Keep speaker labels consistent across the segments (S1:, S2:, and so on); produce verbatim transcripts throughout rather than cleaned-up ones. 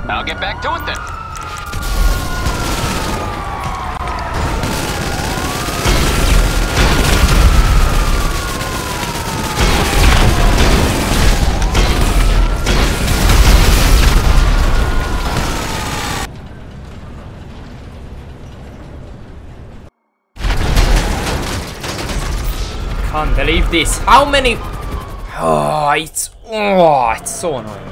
S1: I'll get back to it then.
S2: Can't believe this. How many? Oh, it's oh, it's so annoying.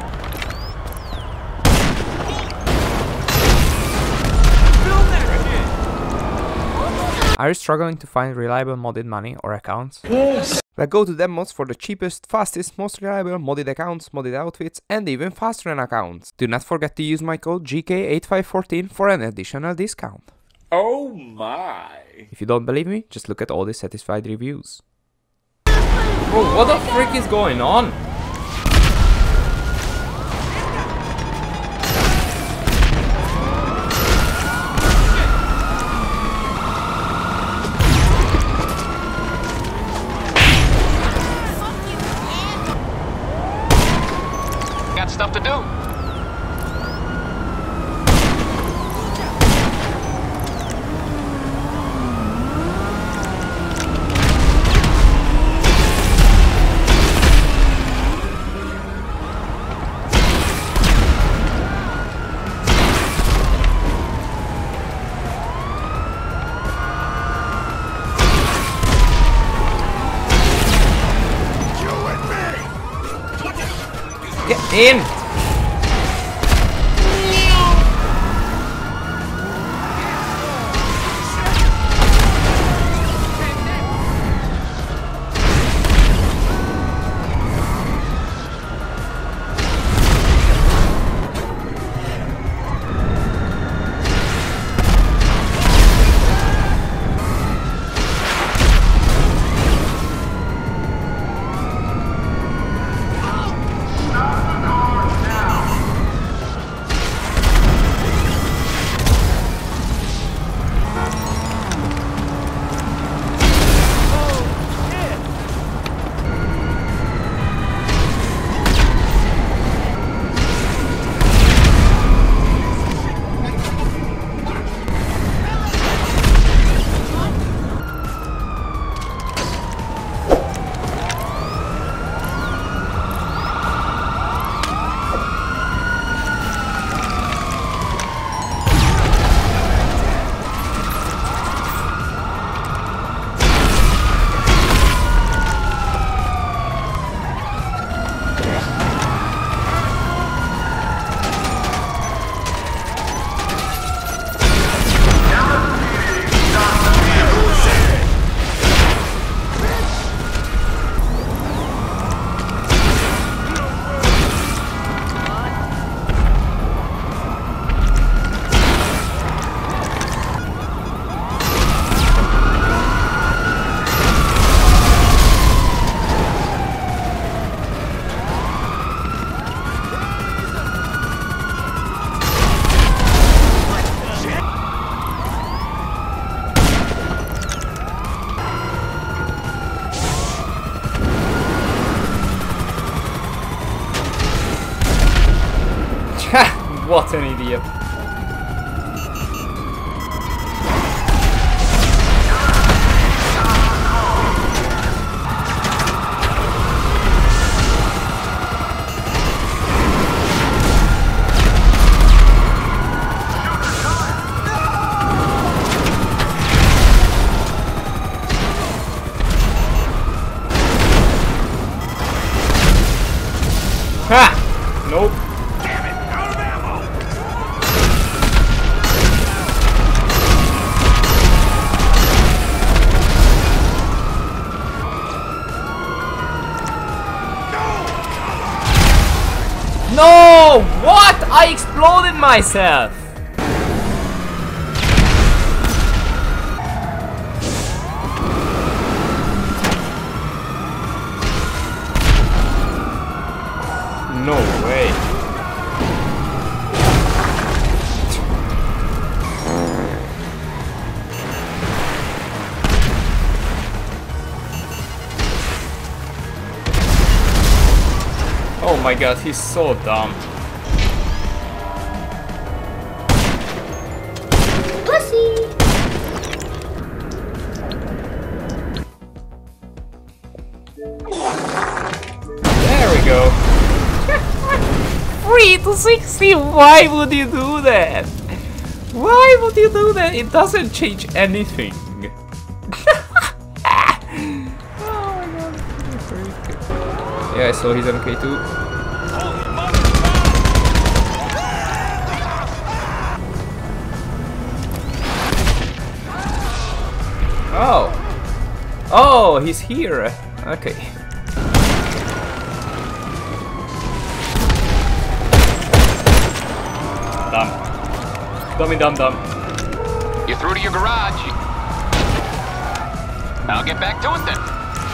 S2: Are you struggling to find reliable modded money or accounts? Yes. Well, go to Demos for the cheapest, fastest, most reliable modded accounts, modded outfits, and even fast run accounts. Do not forget to use my code G K eight five one four for an additional discount.
S3: Oh my!
S2: If you don't believe me, just look at all the satisfied reviews. Bro, what the frick is going on?
S1: Got stuff to do.
S2: Get in! What an idiot. Ha! Nope. No! What? I exploded myself! No way. Oh my god, he's so dumb. go. three to sixty, why would you do that? Why would you do that? It doesn't change anything. Oh my god. Yeah, so he's on K two. Oh. Oh, he's here. Okay. Dumb. Dummy dum dum.
S1: You're through to your garage. I'll get back to it then.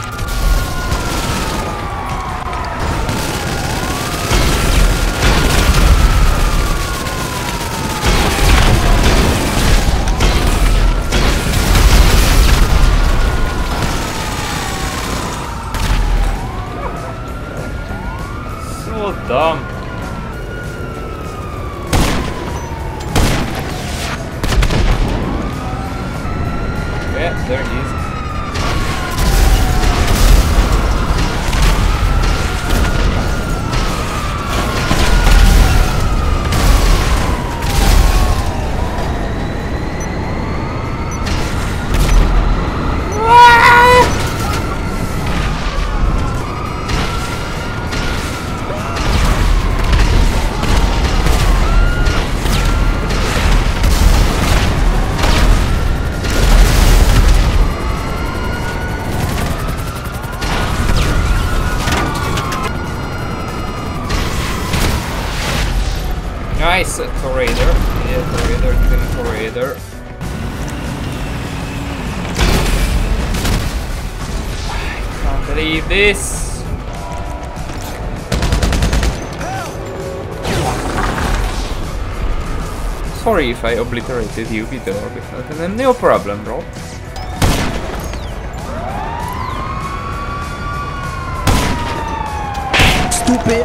S2: So dumb. Yeah, there he is. Nice, uh, Torraider. Yeah, Torraider, he's in Torraider. I can't believe this. Sorry if I obliterated you, Vidor, but no problem, bro.
S4: Stupid.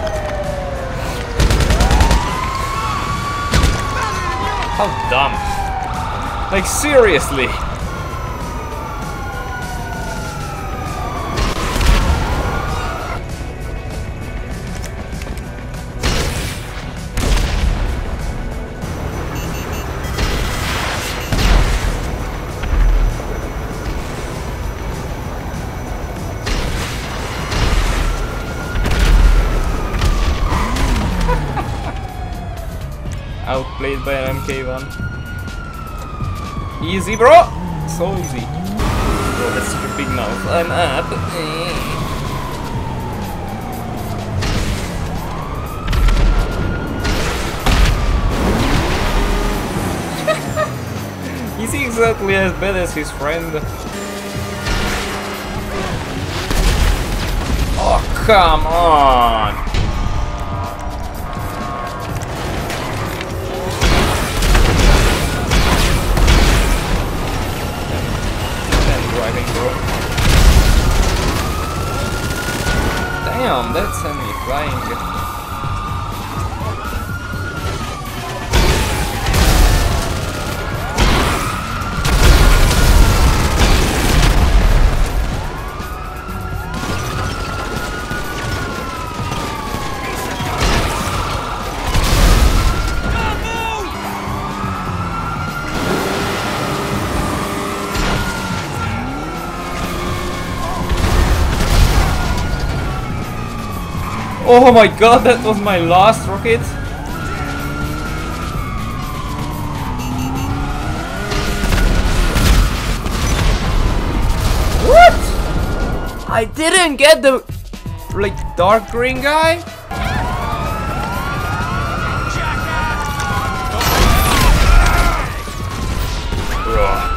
S2: How dumb. Like, seriously. Outplayed by an M K one. Easy, bro! So easy. Bro, that's such a big mouth. I'm up. Is he exactly as bad as his friend? Oh, come on! Damn, that's enemy flying. Oh my god, that was my last rocket! What? I didn't get the, like, dark green guy? Bro.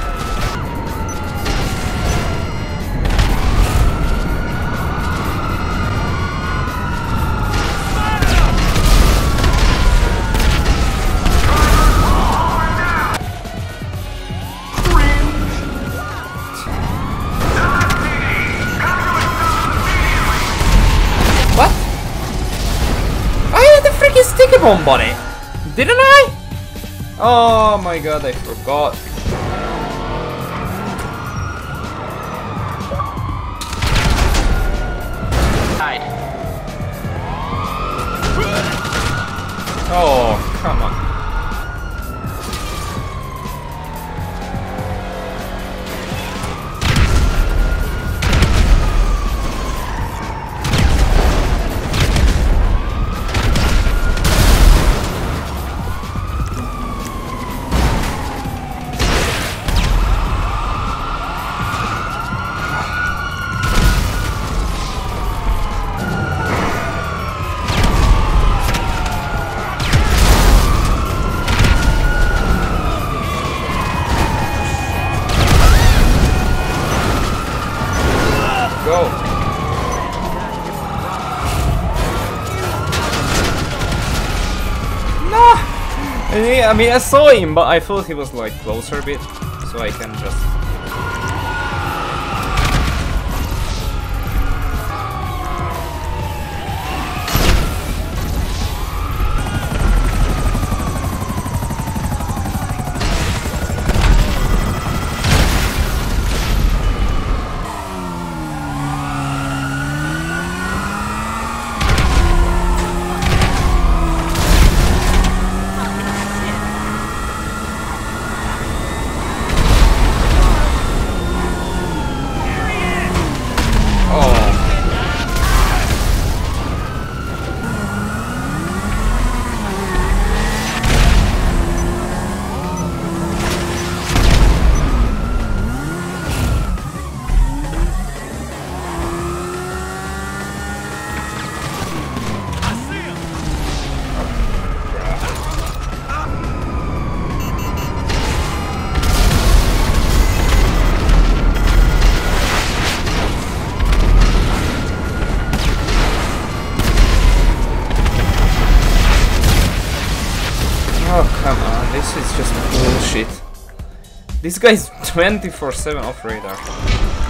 S2: Sticky bomb on it, didn't I? Oh my god, I forgot.
S1: Hide.
S2: Oh, come on. Go. No! I mean, I mean, I saw him, but I thought he was like closer a bit, so I can just. Oh, come on, this is just bullshit. This guy is twenty-four seven off radar.